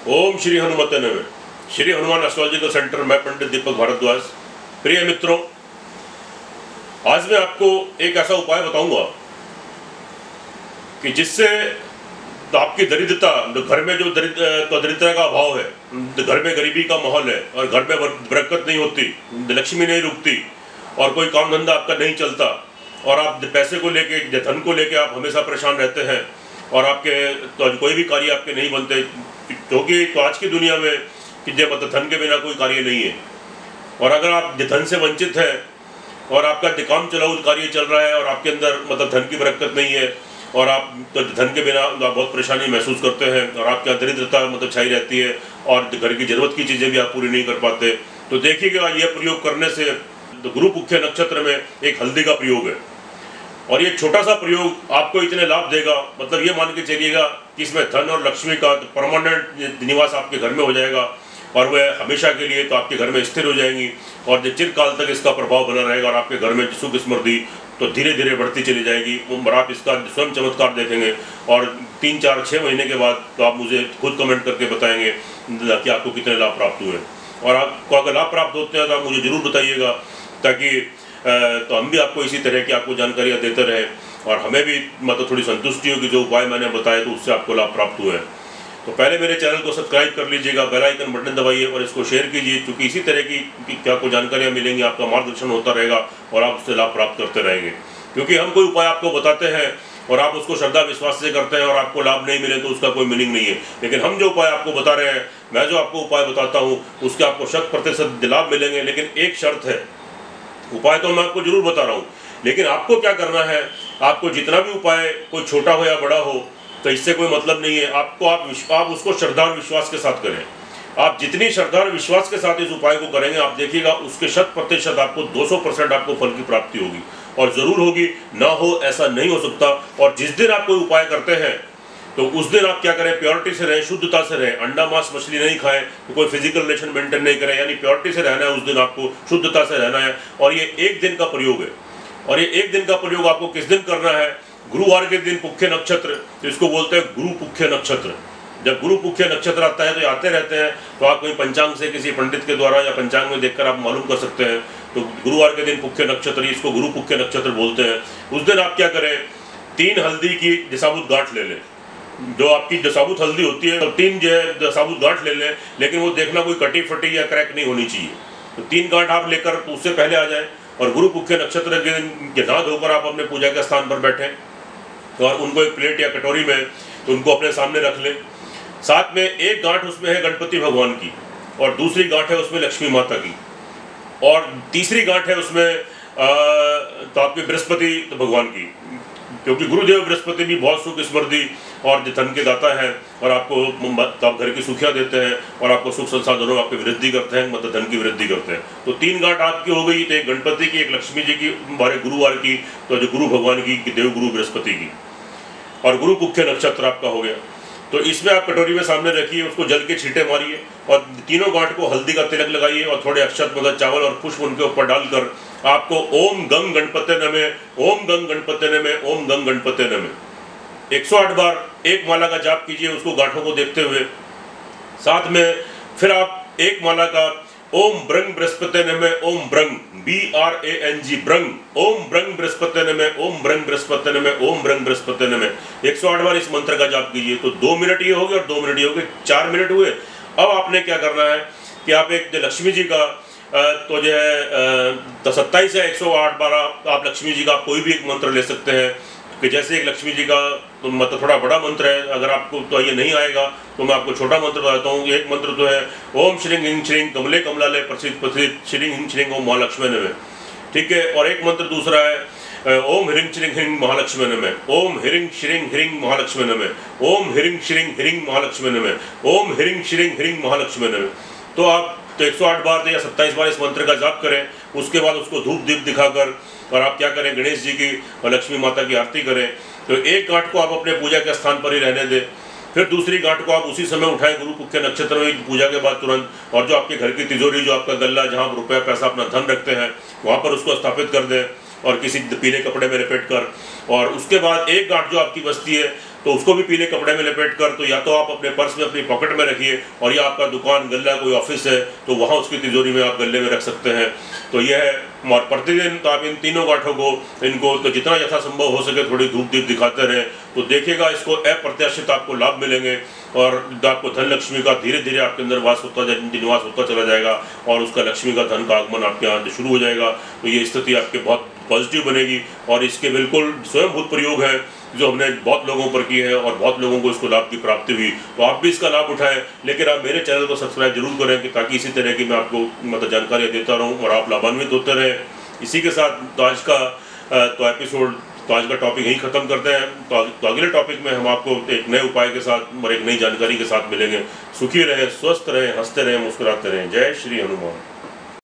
ओम श्री हनुमते नमः। Shri Hanuman astrological centre, मैं पंडित दीपक भारद्वाज। प्रिय मित्रों, आज मैं आपको एक ऐसा उपाय बताऊंगा कि जिससे आपकी दरिद्रता, घर में जो दरिद्रता का अभाव है, घर में गरीबी का माहौल है और घर में बरकत नहीं होती, लक्ष्मी नहीं रुकती और कोई काम धंधा आपका नहीं चलता और आप पैसे को लेके, धन को लेके आप हमेशा परेशान रहते हैं और आपके तो कोई भी कार्य आपके नहीं बनते, क्योंकि तो आज की दुनिया में कि मतलब धन के बिना कोई कार्य नहीं है। और अगर आप धन से वंचित हैं और आपका काम चलाऊ कार्य चल रहा है और आपके अंदर मतलब धन की बरकत नहीं है और आप तो धन के बिना बहुत परेशानी महसूस करते हैं और आपकी दरिद्रता मतलब छाई रहती है और घर की जरूरत की चीज़ें भी आप पूरी नहीं कर पाते, तो देखिएगा यह प्रयोग करने से गुरु मुख्य नक्षत्र में एक हल्दी का प्रयोग है और ये छोटा सा प्रयोग आपको इतने लाभ देगा, मतलब ये मान के चलिएगा कि इसमें धन और लक्ष्मी का परमानेंट निवास आपके घर में हो जाएगा और वह हमेशा के लिए तो आपके घर में स्थिर हो जाएंगी और जो चिरकाल तक इसका प्रभाव बना रहेगा और आपके घर में सुख समृद्धि तो धीरे धीरे बढ़ती चली जाएगी और आप इसका स्वयं चमत्कार देखेंगे और 3, 4, 6 महीने के बाद तो आप मुझे खुद कमेंट करके बताएंगे कि आपको कितने लाभ प्राप्त हुए और आपको अगर लाभ प्राप्त होते हैं तो आप मुझे ज़रूर बताइएगा, ताकि तो हम भी आपको इसी तरह की आपको जानकारियाँ देते रहें और हमें भी मतलब थोड़ी संतुष्टि होगी जो उपाय मैंने बताए तो उससे आपको लाभ प्राप्त हुए हैं। तो पहले मेरे चैनल को सब्सक्राइब कर लीजिएगा, बेल आइकन बटन दबाइए और इसको शेयर कीजिए, क्योंकि इसी तरह की क्या आपको जानकारियाँ मिलेंगी, आपका मार्गदर्शन होता रहेगा और आप उससे लाभ प्राप्त करते रहेंगे। क्योंकि हम कोई उपाय आपको बताते हैं और आप उसको श्रद्धा विश्वास से करते हैं और आपको लाभ नहीं मिले तो उसका कोई मीनिंग नहीं है, लेकिन हम जो उपाय आपको बता रहे हैं, मैं जो आपको उपाय बताता हूँ उसके आपको 100% लाभ मिलेंगे। लेकिन एक शर्त है, उपाय तो मैं आपको जरूर बता रहा हूँ, लेकिन आपको क्या करना है, आपको जितना भी उपाय कोई छोटा हो या बड़ा हो तो इससे कोई मतलब नहीं है, आपको आप उसको श्रद्धा और विश्वास के साथ करें। आप जितनी श्रद्धा और विश्वास के साथ इस उपाय को करेंगे आप देखिएगा उसके 100% आपको 200% आपको फल की प्राप्ति होगी और ज़रूर होगी, ना हो ऐसा नहीं हो सकता। और जिस दिन आप कोई उपाय करते हैं तो उस दिन आप क्या करें, प्योरिटी से रहें, शुद्धता से रहें, अंडा मांस मछली नहीं खाएं, तो कोई फिजिकल रिलेशन मेंटेन नहीं करें, यानी प्योरिटी से रहना है, उस दिन आपको शुद्धता से रहना है। और ये एक दिन का प्रयोग है और ये एक दिन का प्रयोग आपको किस दिन करना है, गुरुवार के दिन पुख्य नक्षत्र, तो इसको बोलते हैं गुरु पुख्य नक्षत्र। जब गुरु पुख्य नक्षत्र आता है तो आते रहते हैं, तो आप कोई पंचांग से किसी पंडित के द्वारा या पंचांग में देखकर आप मालूम कर सकते हैं। तो गुरुवार के दिन पुख्य नक्षत्र, इसको गुरु पुख्य नक्षत्र बोलते हैं। उस दिन आप क्या करें, 3 हल्दी की जसाबुत गांठ ले लें, जो आपकी जसाबुत हल्दी होती है तो 3 जो है जसाबुत गांठ ले लें, लेकिन वो देखना कोई कटी फटी या क्रैक नहीं होनी चाहिए। तो 3 गांठ आप लेकर उससे पहले आ जाएं और गुरु पुख्य नक्षत्र के दिन नहा धोकर आप अपने पूजा के स्थान पर बैठें और उनको एक प्लेट या कटोरी में तो उनको अपने सामने रख लें। साथ में एक गांठ उसमें है गणपति भगवान की और दूसरी गांठ है उसमें लक्ष्मी माता की और तीसरी गांठ है उसमें तो आपके बृहस्पति भगवान की, क्योंकि गुरुदेव बृहस्पति भी बहुत सुख समृद्धि और धन के दाता है और आपको आप घर की सुखियाँ देते हैं और आपको सुख संसाधनों आपकी वृद्धि करते हैं, मतलब धन की वृद्धि करते हैं। तो 3 गांठ आपकी हो गई, तो एक गणपति की, एक लक्ष्मी जी की, हमारे गुरुवार की, तो जो गुरु भगवान की, देव गुरु बृहस्पति की, और गुरु मुख्य नक्षत्र आपका हो गया। तो इसमें आप कटोरी में सामने रखिए, उसको जल के छींटे मारिए और तीनों गांठ को हल्दी का तिलक लगाइए और थोड़े अक्षत मतलब चावल और पुष्प उनके ऊपर डालकर आपको ओम गंग गणपते नमः, ओम गंग गणपते नमः, ओम गंग गणपते नमः 108 बार एक माला का जाप कीजिए उसको गांठों को देखते हुए। साथ में फिर आप एक माला का ओम ब्रंग बृहस्पते नमः, ओम ब्रंग BRANG ब्रंग, ओम ब्रंग बृहस्पते नमः, ओम ब्रंग बृहस्पते नमः, ओम ब्रंग बृहस्पते नमः 108 बार इस मंत्र का जाप कीजिए। तो 2 मिनट ये हो गए और 2 मिनट ये हो गए, 4 मिनट हुए। अब आपने क्या करना है कि आप एक लक्ष्मी जी का तो जो है 27 या 108 बार आप लक्ष्मी जी का कोई भी एक मंत्र ले सकते हैं, कि जैसे एक लक्ष्मी जी का तो मतलब थोड़ा बड़ा मंत्र है, अगर आपको तो ये नहीं आएगा तो मैं आपको छोटा मंत्र बताता हूँ। एक मंत्र तो है ओम श्रीं हिं श्रीं कमले कमलालय प्रसिद्ध प्रसिद्ध श्रीं हिं श्रीं ओम महालक्ष्मी नमः, ठीक है। और एक मंत्र दूसरा है ओम ह्रीं श्रीं हिं महालक्ष्मी नमः, ओम ह्रीं श्रीं ह्रीं महालक्ष्मी नमः, ओम ह्रीं श्रीं ह्रीं महालक्ष्मी नमः, ओम ह्रीं श्रीं ह्रीं महालक्ष्मी नमः। तो आप तो 108 बार या 27 बार इस मंत्र का जाप करें। उसके बाद उसको धूप दीप दिखाकर और आप क्या करें, गणेश जी की और लक्ष्मी माता की आरती करें। तो एक गांठ को आप अपने पूजा के स्थान पर ही रहने दें, फिर दूसरी गांठ को आप उसी समय उठाएं गुरु मुख्य नक्षत्र में पूजा के बाद तुरंत, और जो आपके घर की तिजोरी, जो आपका गल्ला जहाँ रुपया पैसा अपना धन रखते हैं, वहाँ पर उसको स्थापित कर दें। और किसी पीले कपड़े में लपेट कर, और उसके बाद एक गांठ जो आपकी बचती है तो उसको भी पीले कपड़े में लपेट कर, तो या तो आप अपने पर्स में अपनी पॉकेट में रखिए, और या आपका दुकान गल्ला कोई ऑफिस है तो वहाँ उसकी तिजोरी में आप गले में रख सकते हैं। तो यह है, और प्रतिदिन तो आप इन तीनों गांठों को इनको तो जितना यथासंभव हो सके थोड़ी धूप दीप दिखाते रहें, तो देखिएगा इसको अप्रत्याशित आपको लाभ मिलेंगे, और आपको धन लक्ष्मी का धीरे धीरे आपके अंदर निवास होता चला जाएगा, और उसका लक्ष्मी का धन का आगमन आपके यहाँ शुरू हो जाएगा। तो ये स्थिति आपके बहुत पॉजिटिव बनेगी, और इसके बिल्कुल स्वयंभूत प्रयोग है जो हमने बहुत लोगों पर की है, और बहुत लोगों को इसको लाभ की प्राप्ति हुई। तो आप भी इसका लाभ उठाएं, लेकिन आप मेरे चैनल को सब्सक्राइब जरूर करें कि ताकि इसी तरह की मैं आपको मतलब जानकारी देता रहूं और आप लाभान्वित होते रहें। इसी के साथ तो आज का टॉपिक यहीं ख़त्म करते हैं। तो अगले टॉपिक में हम आपको एक नए उपाय के साथ और एक नई जानकारी के साथ मिलेंगे। सुखी रहें, स्वस्थ रहें, हंसते रहें, मुस्कुराते रहें। जय श्री हनुमान।